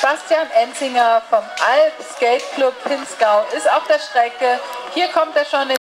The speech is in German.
Bastian Enzinger vom Alp Skate Club Pinzgau ist auf der Strecke. Hier kommt er schon in